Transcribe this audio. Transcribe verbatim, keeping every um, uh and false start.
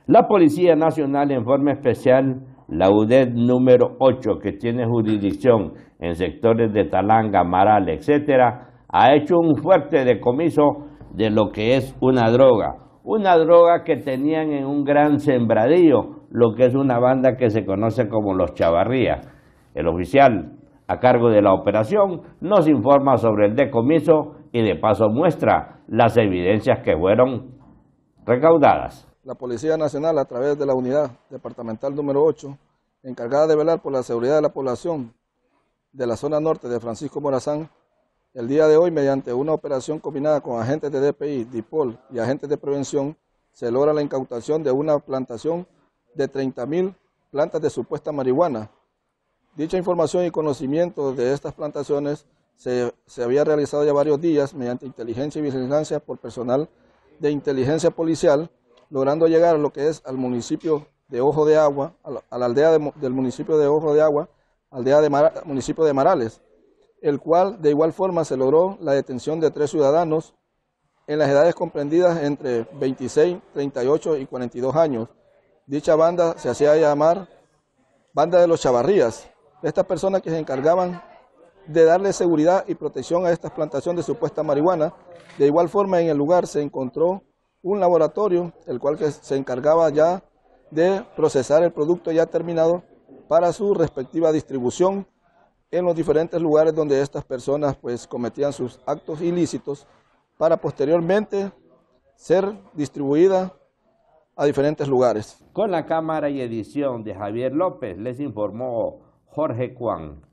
La Policía Nacional, en forma especial, la U D E D número ocho, que tiene jurisdicción en sectores de Talanga, Maral, etcétera, ha hecho un fuerte decomiso de lo que es una droga. Una droga que tenían en un gran sembradío, lo que es una banda que se conoce como los Chavarrías. El oficial a cargo de la operación nos informa sobre el decomiso y de paso muestra las evidencias que fueron recaudadas. La Policía Nacional, a través de la unidad departamental número ocho, encargada de velar por la seguridad de la población de la zona norte de Francisco Morazán, el día de hoy, mediante una operación combinada con agentes de D P I, DIPOL y agentes de prevención, se logra la incautación de una plantación de treinta mil plantas de supuesta marihuana. Dicha información y conocimiento de estas plantaciones se, se había realizado ya varios días mediante inteligencia y vigilancia por personal de inteligencia policial, logrando llegar a lo que es al municipio de Ojo de Agua, a la, a la aldea de, del municipio de Ojo de Agua, aldea de Mar, municipio de Marales, el cual de igual forma se logró la detención de tres ciudadanos en las edades comprendidas entre veintiséis, treinta y ocho y cuarenta y dos años. Dicha banda se hacía llamar Banda de los Chavarrías. Estas personas que se encargaban de darle seguridad y protección a estas plantaciones de supuesta marihuana. De igual forma, en el lugar se encontró un laboratorio, el cual que se encargaba ya de procesar el producto ya terminado para su respectiva distribución en los diferentes lugares donde estas personas pues cometían sus actos ilícitos para posteriormente ser distribuida a diferentes lugares. Con la cámara y edición de Javier López, les informó Jorge Cuán.